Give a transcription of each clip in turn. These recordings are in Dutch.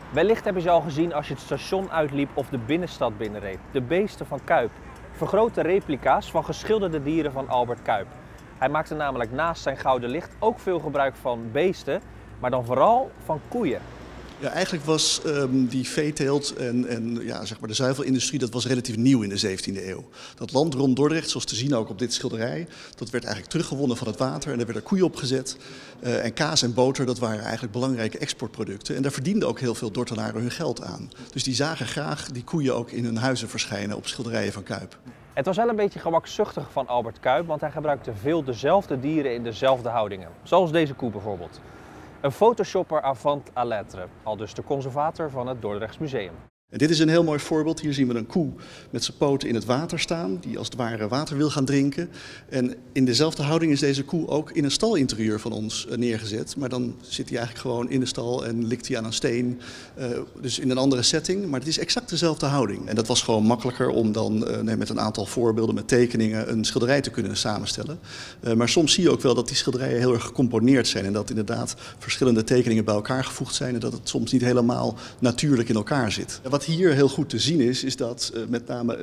Wellicht hebben ze al gezien als je het station uitliep of de binnenstad binnenreed. De beesten van Cuyp. Vergrote replica's van geschilderde dieren van Albert Cuyp. Hij maakte namelijk naast zijn gouden licht ook veel gebruik van beesten, maar dan vooral van koeien. Ja, eigenlijk was die veeteelt en ja, zeg maar de zuivelindustrie, dat was relatief nieuw in de 17e eeuw. Dat land rond Dordrecht, zoals te zien ook op dit schilderij, dat werd eigenlijk teruggewonnen van het water en daar werden koeien op gezet. En kaas en boter, dat waren eigenlijk belangrijke exportproducten. En daar verdienden ook heel veel Dordtenaren hun geld aan. Dus die zagen graag die koeien ook in hun huizen verschijnen op schilderijen van Cuyp. Het was wel een beetje gemakzuchtig van Albert Cuyp, want hij gebruikte veel dezelfde dieren in dezelfde houdingen. Zoals deze koe bijvoorbeeld. Een photoshopper avant à lettre, aldus de conservator van het Dordrechts Museum. En dit is een heel mooi voorbeeld. Hier zien we een koe met zijn poten in het water staan, die als het ware water wil gaan drinken. En in dezelfde houding is deze koe ook in een stalinterieur van ons neergezet. Maar dan zit hij eigenlijk gewoon in de stal en likt hij aan een steen. Dus in een andere setting, maar het is exact dezelfde houding. En dat was gewoon makkelijker om dan met een aantal voorbeelden, met tekeningen, een schilderij te kunnen samenstellen. Maar soms zie je ook wel dat die schilderijen heel erg gecomponeerd zijn. En dat inderdaad verschillende tekeningen bij elkaar gevoegd zijn. En dat het soms niet helemaal natuurlijk in elkaar zit. Wat hier heel goed te zien is dat met name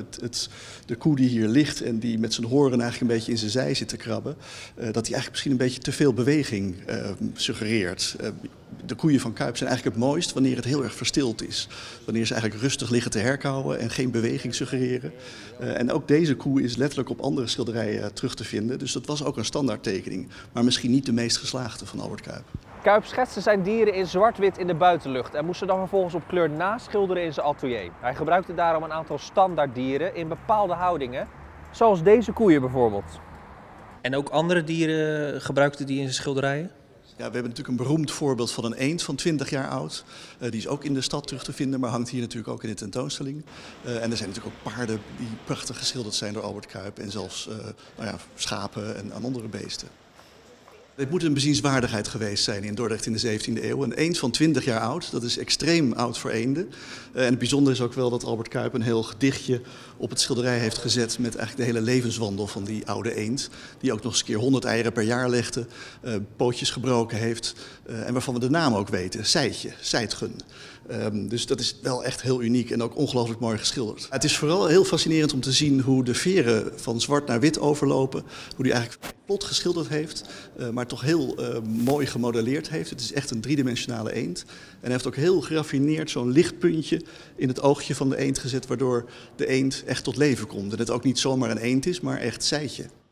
de koe die hier ligt en die met zijn horen eigenlijk een beetje in zijn zij zit te krabben, dat hij eigenlijk misschien een beetje te veel beweging suggereert. De koeien van Cuyp zijn eigenlijk het mooist wanneer het heel erg verstild is. Wanneer ze eigenlijk rustig liggen te herkauwen en geen beweging suggereren. En ook deze koe is letterlijk op andere schilderijen terug te vinden. Dus dat was ook een standaardtekening, maar misschien niet de meest geslaagde van Albert Cuyp. Cuyp schetste zijn dieren in zwart-wit in de buitenlucht en moest ze dan vervolgens op kleur naschilderen in zijn atelier. Hij gebruikte daarom een aantal standaarddieren in bepaalde houdingen, zoals deze koeien bijvoorbeeld. En ook andere dieren gebruikte die in zijn schilderijen? Ja, we hebben natuurlijk een beroemd voorbeeld van een eend van 20 jaar oud. Die is ook in de stad terug te vinden, maar hangt hier natuurlijk ook in de tentoonstelling. En er zijn natuurlijk ook paarden die prachtig geschilderd zijn door Albert Cuyp en zelfs schapen en andere beesten. Dit moet een bezienswaardigheid geweest zijn in Dordrecht in de 17e eeuw. Een eend van 20 jaar oud, dat is extreem oud voor eenden. En het bijzondere is ook wel dat Albert Cuyp een heel gedichtje op het schilderij heeft gezet met eigenlijk de hele levenswandel van die oude eend. Die ook nog eens een keer 100 eieren per jaar legde, pootjes gebroken heeft en waarvan we de naam ook weten, Seitje, Seitgen. Dus dat is wel echt heel uniek en ook ongelooflijk mooi geschilderd. Het is vooral heel fascinerend om te zien hoe de veren van zwart naar wit overlopen. Hoe die eigenlijk plot geschilderd heeft, maar toch heel mooi gemodelleerd heeft. Het is echt een driedimensionale eend. En hij heeft ook heel geraffineerd zo'n lichtpuntje in het oogje van de eend gezet, waardoor de eend echt tot leven komt. En het ook niet zomaar een eend is, maar echt Seitje.